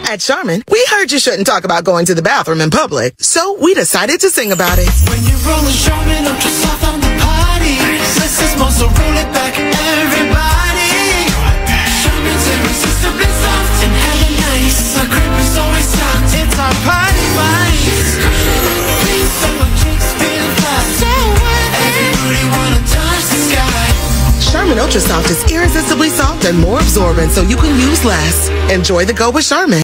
At Charmin, we heard you shouldn't talk about going to the bathroom in public, so we decided to sing about it. When you roll a Charmin ultra soft on the party, less is more, so roll it back, everybody. Charmin's irresistibly soft and hella nice. Our grip is always soft. It's our party vice. So our cheeks feel flat. So everybody wanna touch the sky. Charmin Ultra Soft is irresistibly soft and more absorbent, so you can use less. Enjoy the go with Charmin.